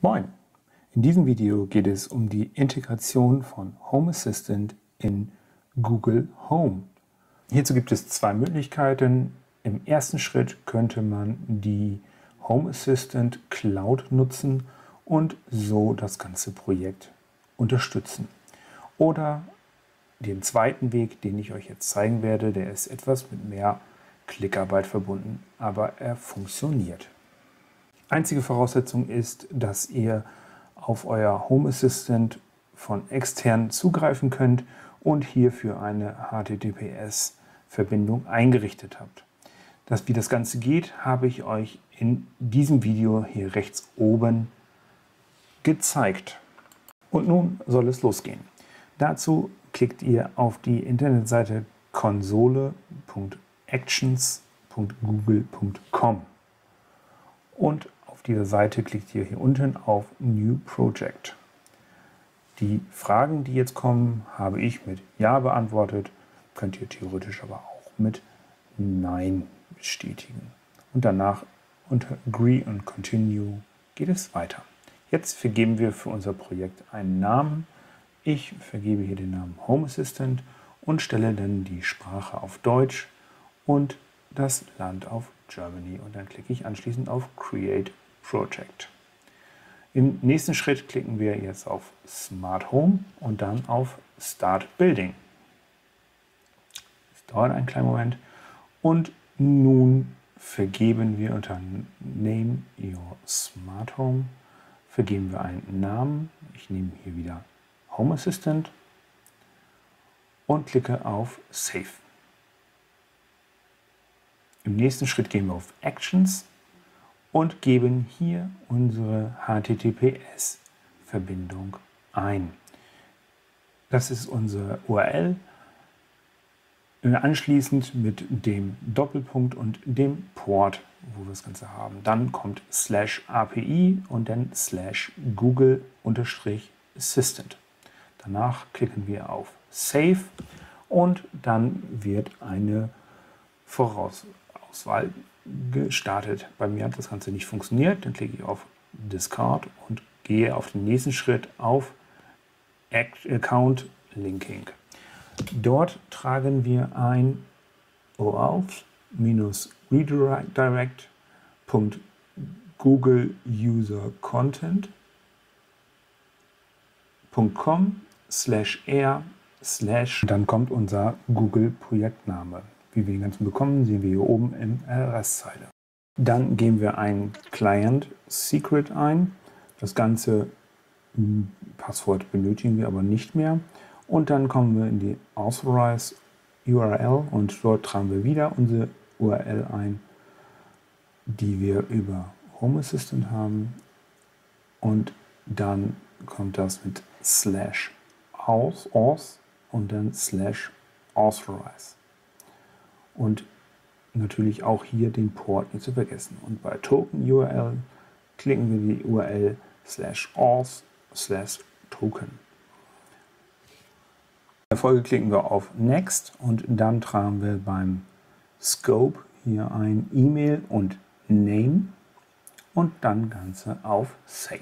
Moin! In diesem Video geht es um die Integration von Home Assistant in Google Home. Hierzu gibt es zwei Möglichkeiten. Im ersten Schritt könnte man die Home Assistant Cloud nutzen und so das ganze Projekt unterstützen. Oder den zweiten Weg, den ich euch jetzt zeigen werde, der ist etwas mit mehr Klickarbeit verbunden, aber er funktioniert. Einzige Voraussetzung ist, dass ihr auf euer Home Assistant von extern zugreifen könnt und hierfür eine HTTPS-Verbindung eingerichtet habt. Wie das Ganze geht, habe ich euch in diesem Video hier rechts oben gezeigt. Und nun soll es losgehen. Dazu klickt ihr auf die Internetseite konsole.actions.google.com und auf dieser Seite klickt ihr hier unten auf New Project. Die Fragen, die jetzt kommen, habe ich mit Ja beantwortet, könnt ihr theoretisch aber auch mit Nein bestätigen. Und danach unter Agree und Continue geht es weiter. Jetzt vergeben wir für unser Projekt einen Namen. Ich vergebe hier den Namen Home Assistant und stelle dann die Sprache auf Deutsch und das Land auf Germany. Und dann klicke ich anschließend auf Create Project. Im nächsten Schritt klicken wir jetzt auf Smart Home und dann auf Start Building. Es dauert einen kleinen Moment. Und nun vergeben wir unter Name Your Smart Home, vergeben wir einen Namen. Ich nehme hier wieder Home Assistant und klicke auf Save. Im nächsten Schritt gehen wir auf Actions und geben hier unsere HTTPS-Verbindung ein. Das ist unsere URL. Anschließend mit dem Doppelpunkt und dem Port, wo wir das Ganze haben. Dann kommt /API und dann /Google_Assistant. Danach klicken wir auf Save und dann wird eine Vorauswahl gestartet. Bei mir hat das Ganze nicht funktioniert. Dann klicke ich auf Discard und gehe auf den nächsten Schritt auf Account Linking. Dort tragen wir ein oauth-redirect.googleUserContent.com/r/ dann kommt unser Google-Projektname. Wie wir den ganzen bekommen, sehen wir hier oben in der Restzeile. Dann geben wir ein Client Secret ein. Das ganze Passwort benötigen wir aber nicht mehr. Und dann kommen wir in die Authorize URL und dort tragen wir wieder unsere URL ein, die wir über Home Assistant haben. Und dann kommt das mit /auth und dann /authorize. Und natürlich auch hier den Port nicht zu vergessen. Und bei Token URL klicken wir die URL /auth/token. In der Folge klicken wir auf Next und dann tragen wir beim Scope hier ein E-Mail und Name und dann Ganze auf Save.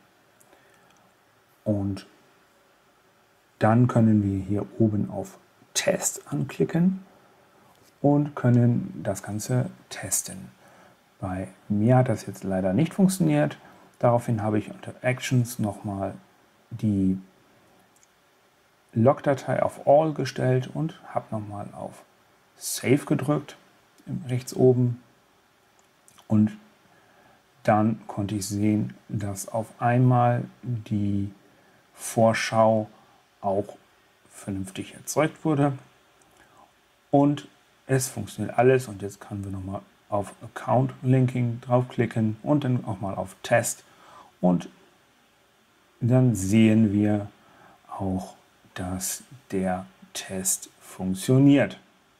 Und dann können wir hier oben auf Test anklicken und können das Ganze testen. Bei mir hat das jetzt leider nicht funktioniert. Daraufhin habe ich unter Actions nochmal die Logdatei auf All gestellt und habe nochmal auf Save gedrückt, rechts oben. Und dann konnte ich sehen, dass auf einmal die Vorschau auch vernünftig erzeugt wurde. Und es funktioniert alles. Und jetzt können wir nochmal auf Account Linking draufklicken und dann auch mal auf Test. Und dann sehen wir auch, dass der Test funktioniert.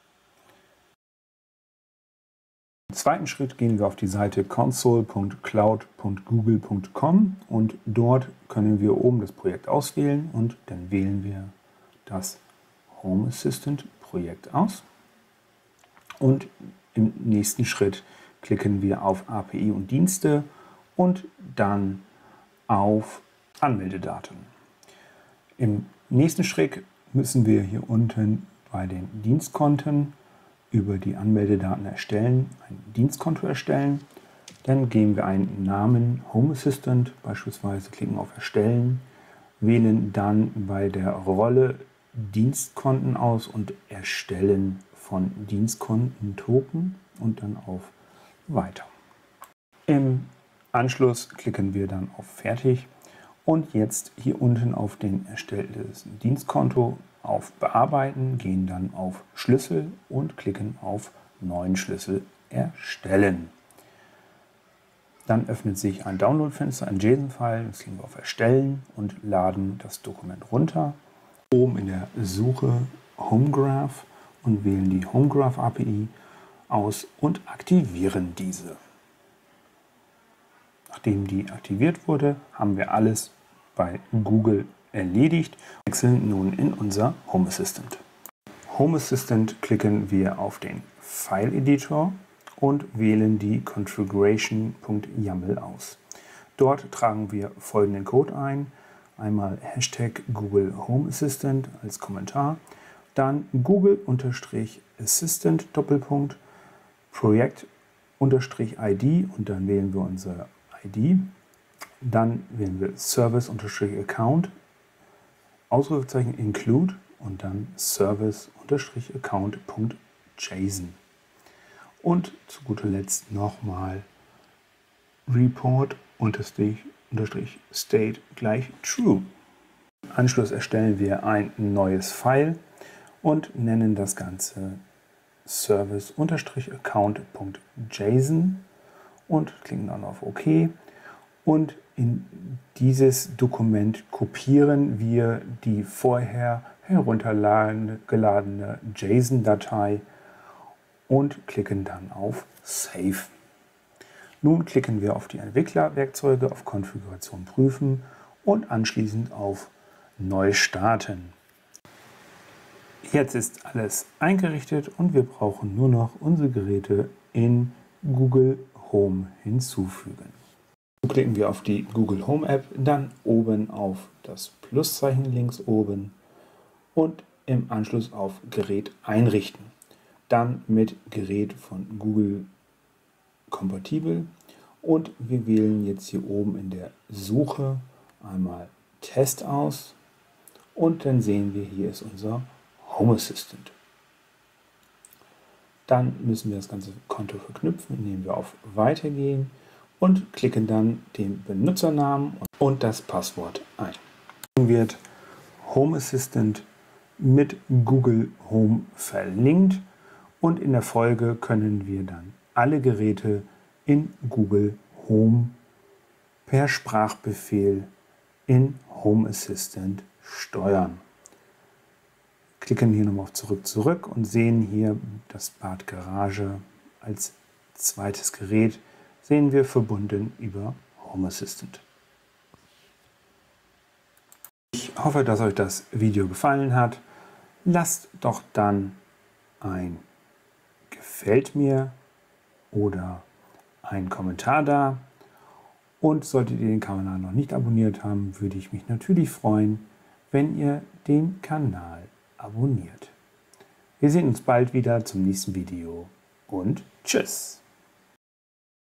Im zweiten Schritt gehen wir auf die Seite console.cloud.google.com und dort können wir oben das Projekt auswählen und dann wählen wir das Home Assistant Projekt aus. Und im nächsten Schritt klicken wir auf API und Dienste und dann auf Anmeldedaten. Im nächsten Schritt müssen wir hier unten bei den Dienstkonten über die Anmeldedaten erstellen, ein Dienstkonto erstellen. Dann geben wir einen Namen Home Assistant, beispielsweise klicken auf Erstellen, wählen dann bei der Rolle Dienstkonten aus und Erstellen von Dienstkonten-Token und dann auf Weiter. Im Anschluss klicken wir dann auf Fertig und jetzt hier unten auf den erstellten Dienstkonto auf Bearbeiten, gehen dann auf Schlüssel und klicken auf Neuen Schlüssel erstellen. Dann öffnet sich ein Download-Fenster, ein JSON-File, das klicken wir auf Erstellen und laden das Dokument runter. Oben in der Suche HomeGraph und wählen die HomeGraph API aus und aktivieren diese. Nachdem die aktiviert wurde, haben wir alles bei Google erledigt. Wir wechseln nun in unser Home Assistant. Home Assistant klicken wir auf den File Editor und wählen die configuration.yaml aus. Dort tragen wir folgenden Code ein. Einmal Hashtag Google Home Assistant als Kommentar, dann Google-Assistant Doppelpunkt Projekt-ID und dann wählen wir unsere ID. Dann wählen wir Service-Account, Ausrufezeichen include und dann Service-Account.json. Und zu guter Letzt nochmal report-state gleich true. Im Anschluss erstellen wir ein neues File und nennen das Ganze service-account.json und klicken dann auf OK. Und in dieses Dokument kopieren wir die vorher heruntergeladene JSON-Datei und klicken dann auf Save. Nun klicken wir auf die Entwicklerwerkzeuge, auf Konfiguration prüfen und anschließend auf Neu starten. Jetzt ist alles eingerichtet und wir brauchen nur noch unsere Geräte in Google Home hinzufügen. So klicken wir auf die Google Home App, dann oben auf das Pluszeichen links oben und im Anschluss auf Gerät einrichten. Dann mit Gerät von Google kompatibel und wir wählen jetzt hier oben in der Suche einmal Test aus und dann sehen wir, hier ist unser Home Assistant. Dann müssen wir das ganze Konto verknüpfen, indem wir auf Weitergehen und klicken dann den Benutzernamen und das Passwort ein. Nun wird Home Assistant mit Google Home verlinkt und in der Folge können wir dann alle Geräte in Google Home per Sprachbefehl in Home Assistant steuern. Klicken hier nochmal auf Zurück und sehen hier das Bad Garage als zweites Gerät, sehen wir verbunden über Home Assistant. Ich hoffe, dass euch das Video gefallen hat. Lasst doch dann ein Gefällt mir oder einen Kommentar da. Und solltet ihr den Kanal noch nicht abonniert haben, würde ich mich natürlich freuen, wenn ihr den Kanal abonniert. Wir sehen uns bald wieder zum nächsten Video und tschüss!